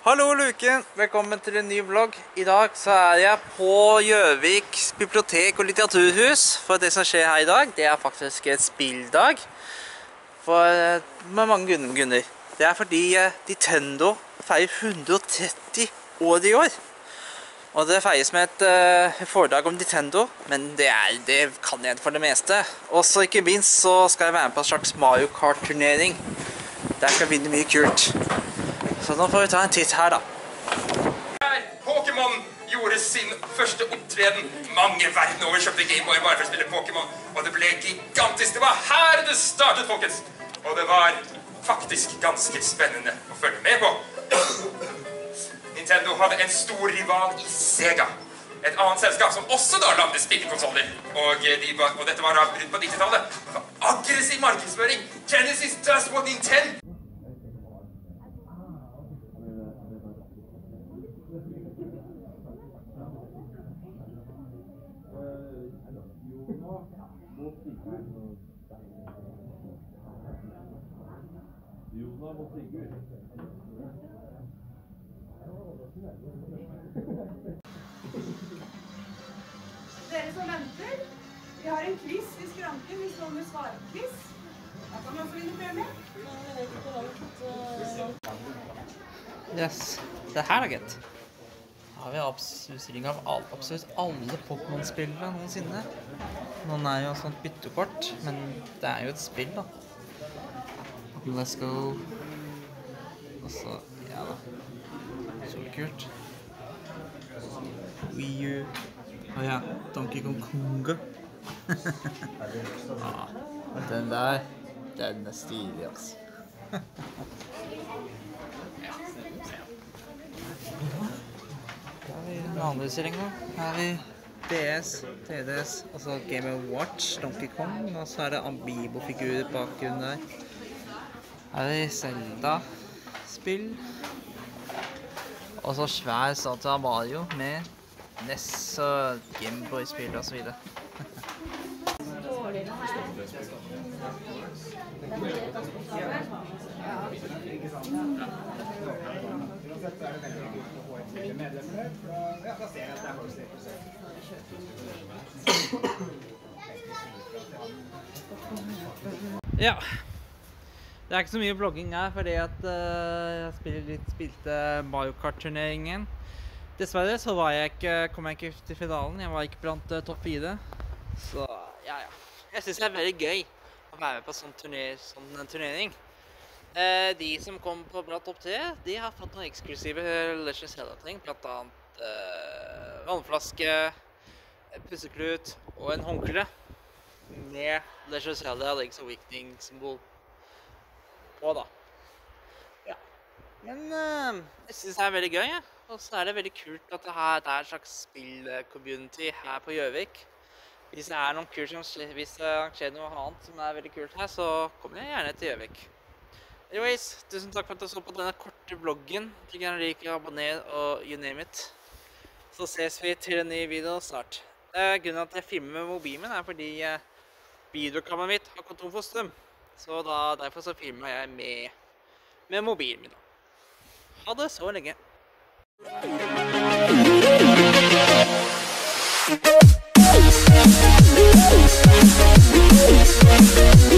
Hallo Luken, velkommen til en ny vlogg. I dag så er jeg på Gjøvik bibliotek og litteraturhus. For det som skjer her i dag, det er faktisk et spilldag. Med mange grunner. Det er fordi Nintendo feirer 130 år i år. Og det feires med et foredrag om Nintendo, men det kan jeg for det meste. Også ikke minst så skal jeg være med på en slags Mario Kart-turnering. Der skal jeg vinne mye kult. Så nå får vi ta en titt her da. Pokémon gjorde sin første opptreden. Mange verden over kjøpte Gameboy bare for å spille Pokémon. Og det ble gigantisk. Det var her det startet, folkens. Og det var faktisk ganske spennende å følge med på. Nintendo hadde en stor rival i Sega. Et annet selskap som også da lagde spillekonsoller. Og dette var rundt på 90-tallet. Det var aggressiv markedsføring. Genesis does what Nintendo... Dere som venter, vi har en quiz i skranken hvis noen vil svare på quiz. Da kan vi også vinne premie. Yes, det her er gøtt. Her har vi utstilling av absolutt alle Pokémon-spillere noensinne. Noen er jo sånt byttekort, men det er jo et spill da. Let's go. Og så, ja da. Så kult. Wii U. Ja, Donkey Kong Konga. Den der, den er stilig, altså. Her har vi den andre utstillingen. Her har vi DS, TDS, altså Game & Watch, Donkey Kong, og så er det Amiibo-figurer bakgrunnen der. Her har vi Zelda-spill. Og så svær statue av Mario med NES og Gameboy-spill og så videre. Ja. Det er ikke så mye vlogging her, fordi at jeg spilte Mario Kart-turneringen. Dessverre så kom jeg ikke til finalen, jeg var ikke blant topp 4. Så ja. Jeg synes det er veldig gøy å være med på sånn turnering. De som kom på blant topp 3, de har fått noen eksklusive Legend of Zelda-ting, blant annet vannflaske, pusseklut og en håndkle med Legend of Zelda Link's Awakening-symbol på da. Ja. Men jeg synes det er veldig gøy, ja. Og så er det veldig kult at det er et slags spill-community her på Gjøvik. Hvis det er noen kult hvis det skjer noe annet som er veldig kult her, så kommer jeg gjerne til Gjøvik. Anyways, tusen takk for at du så på denne korte vloggen. Du kan like, abonnere og you name it. Så ses vi til en ny video snart. Grunnen til at jeg filmer med mobilen min er fordi videokameraet mitt har gått tom for strøm. Så derfor så filmer jeg med mobilen min da. Ha det så lenge. We'll be right back.